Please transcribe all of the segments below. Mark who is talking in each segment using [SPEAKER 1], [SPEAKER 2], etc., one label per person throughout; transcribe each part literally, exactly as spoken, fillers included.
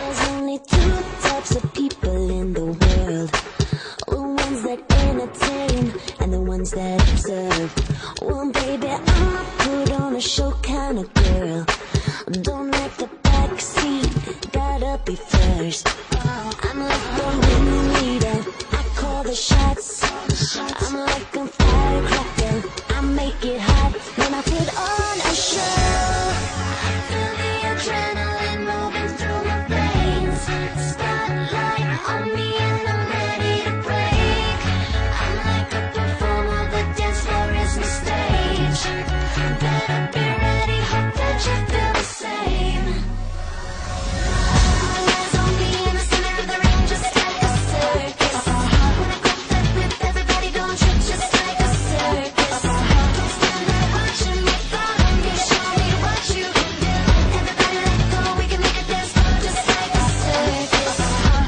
[SPEAKER 1] There's only two types of people in the world, the ones that entertain and the ones that observe. Well, baby, I'm a put on a show kind of girl. Don't like the backseat, gotta be first. I'm like the ringleader, I call the shots. I'm like a firecracker, I make it hot when I put on a show. I feel the adrenaline moving through my veins. Spotlight on me and I'm ready to break. I'm like a performer, the dance floor is my stage. Better be ready, hope that you feel the same. All eyes on me in the center of the ring, just like a circus. When I grab that whip, everybody gon' trip just like a circus. Don't stand there watching me, follow me, show me what you can do. Everybody let go, we can make a dance floor just like a circus.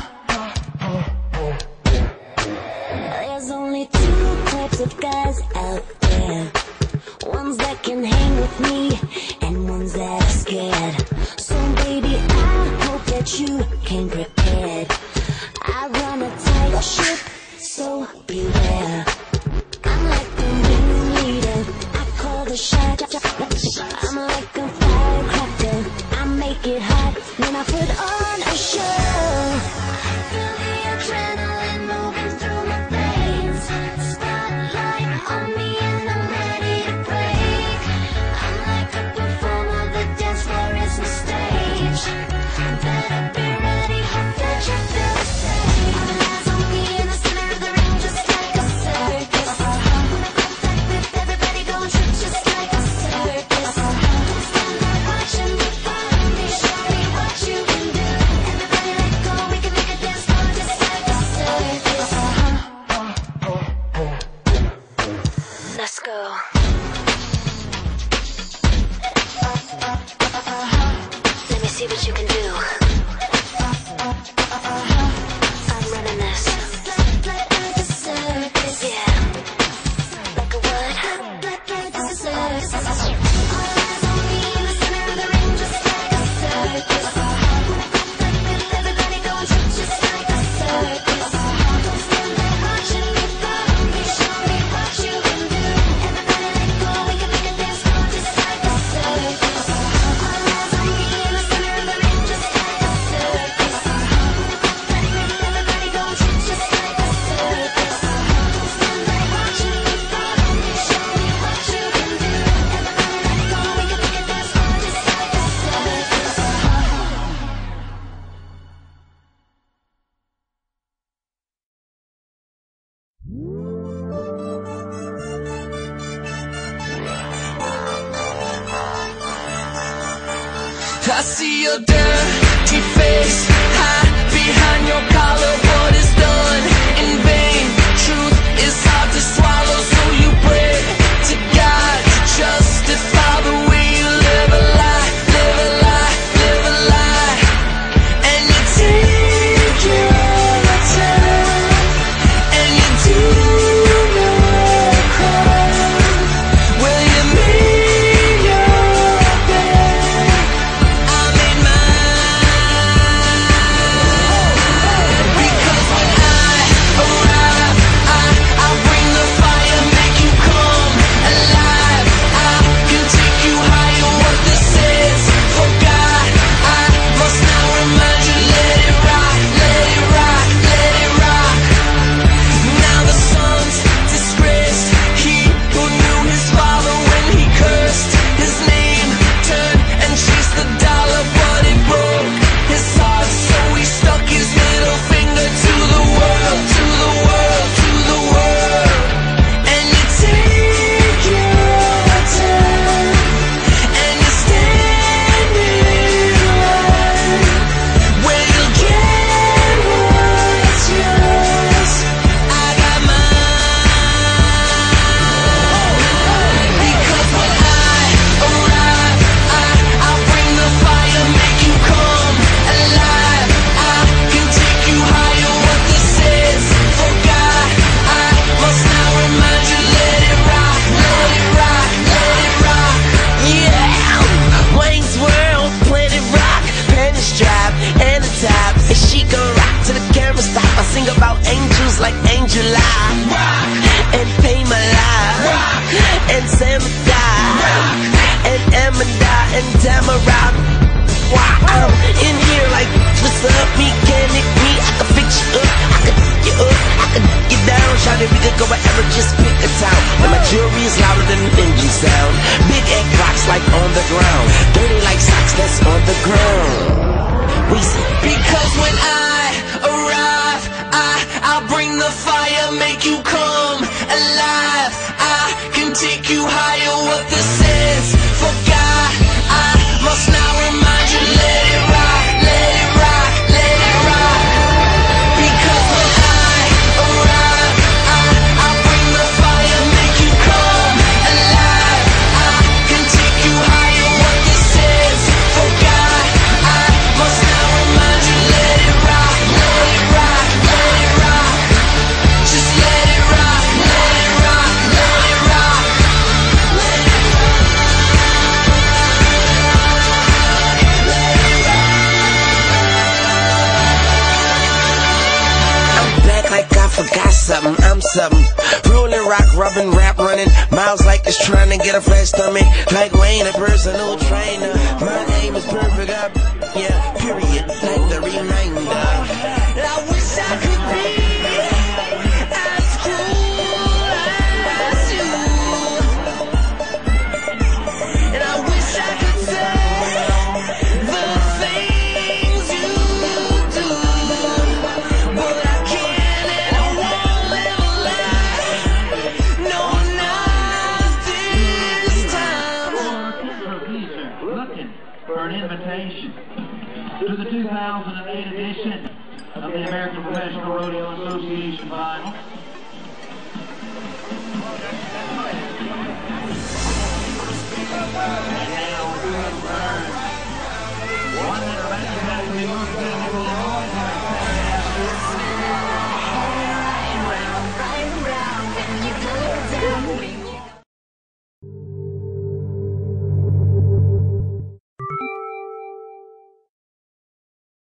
[SPEAKER 1] There's only two types of guys out there, ones that can hang with me and ones that are scared. So baby, I hope that you came prepared. I run a tight ship, so beware. I'm like the ringleader, I call the shot. I'm like a firecracker, I make it hot when I put on a show. I feel the adrenaline moving through my veins. Spotlight on me and I'm ready to break. I'm like a performer, the dance floor is my stage. Better be ready, hope that you feel the same. All eyes on me in the center of the ring, just like a circus. When I grab that whip, everybody gon' trip just like a circus. Don't stand there watching me, follow me, show me what you can do. Everybody let go, we can make a dance floor just like a circus. Let's go. Let me see what you can do. I'm running this. Like a circus. Yeah. Like a what? Like a circus. All eyes on me in the center of the ring, just like a circus. When I grab that whip, everybody gon' trip just like a circus. Don't stand there watching me, follow me, show me what you can do. Everybody let go, we can make a dance floor just like a circus. All eyes on me in the center of the ring, just like a circus. When I grab that whip, everybody gon' trip just like a circus. Don't stand there watching me, follow me, show me what you can do. Everybody let go, we can make a dance floor just like a circus.
[SPEAKER 2] I see your dirty face, hide behind your collar. What is done in vain? Truth is hard to swallow, so you pray to God to justify the way you live a lie, live a lie, live a lie. And you take your time, and you do no crime. Will you make your bed? I made mine.
[SPEAKER 3] forgot something, I'm something. Rolling rock, rubbing, rap running. Miles like it's trying to get a flat stomach. Like Wayne, a personal trainer. My aim is perfect up, yeah, period. Like the reminder.
[SPEAKER 2] I wish I could be as cool as you, and I wish I could say the things you do, but I can't and I won't live a lie. No, not this time.
[SPEAKER 4] Looking for an invitation to the two thousand eight edition of the American Professional Rodeo Association Finals.